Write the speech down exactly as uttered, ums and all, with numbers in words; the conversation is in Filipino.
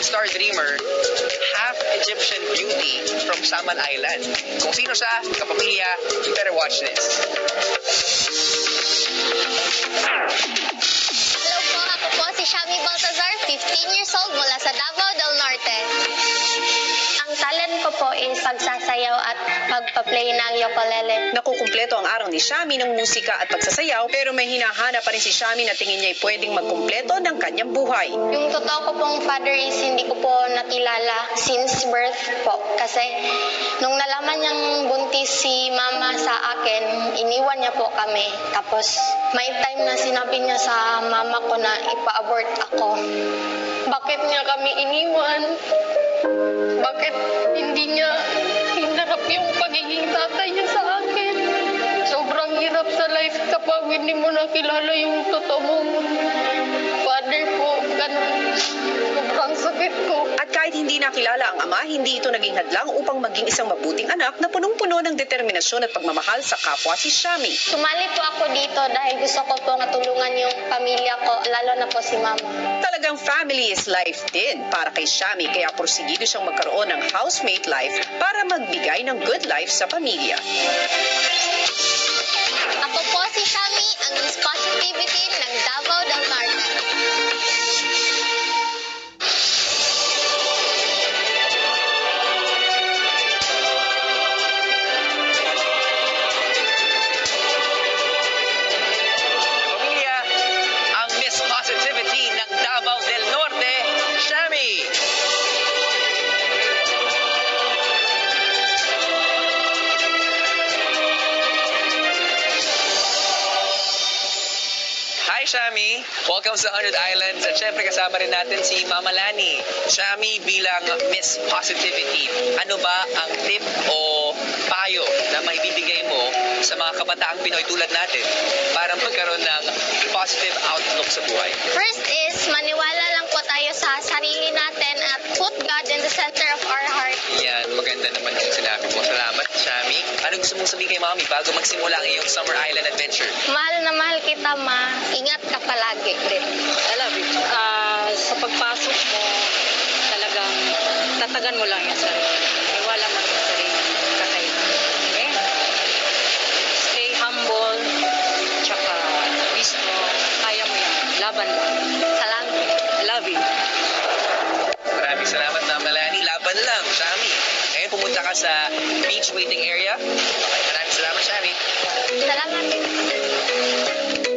Star dreamer, half Egyptian beauty from Saman Island. Kung sino siya, kapamilya, you better watch this. Hello po, ako po si SHAMI fifteen years old mula sa Davao del Norte. Ang talent ko po is pagsasayaw at pagpa-play ng ukulele. Nakukumpleto ang araw ni SHAMI ng musika at pagsasayaw, pero may hinahanap pa rin si SHAMI na tingin niya ay pwedeng magkumpleto ng kanyang buhay. Yung totoo ko pong father is hindi ko po nakilala since birth po. Kasi nung nalaman niyang buntis si mama sa akin, iniwan niya po kami. Tapos may time na sinabi niya sa mama ko na ipa-abort ako. Bakit niya kami iniwan? Bakit hindi niya hinarap yung pagiging tatay niya sa akin? Sobrang hirap sa life kapag hindi mo nakilala yung totoo mong father po. Ganun. Sobrang sakit ko. At kahit hindi nakilala ang ama, hindi ito naging hadlang upang maging isang mabuting anak na punong-puno ng determinasyon at pagmamahal sa kapwa si SHAMI. Sumali po ako dito dahil gusto ko pong tulungan yung pamilya ko, lalo na po si mama. Talagang family is life din para kay SHAMI, kaya porsigido siyang magkaroon ng housemate life para magbigay ng good life sa pamilya. Ako po si SHAMI, ang Miss Positivity-teen ng Davao del Norte. Pamilya, ang Miss Positivity ng Davao del Norte, SHAMI. Hi, SHAMI! Welcome sa one hundred Islands at syempre kasama rin natin si Mama Lani. SHAMI bilang Miss Positivity, ano ba ang tip o payo na maibibigay mo sa mga kabataang Pinoy tulad natin para magkaroon ng positive outlook sa buhay? First is, maniwala lang po tayo sa sarili natin at put God in the center of our heart. Yan, maganda naman yung sinabi mo. Salamat, SHAMI. Ano gusto mong sabihin kay Mami bago magsimula ang iyong Summer Island adventure? Mahal na mahal kita, ma. Ingat ka palagi din. I love it. Ah, sa pagpasok mo, talagang tatagan mo lang yung sarili. May wala man yung sarili. Kakaiba. Okay? Stay humble. Tsaka, be strong. Kaya mo yan. Laban lang. Salamat. I love you. Maraming salamat, Mama Lani. Laban lang, SHAMI. Ngayon, pumunta ka sa beach waiting area. Okay, maraming salamat, SHAMI. Salamat.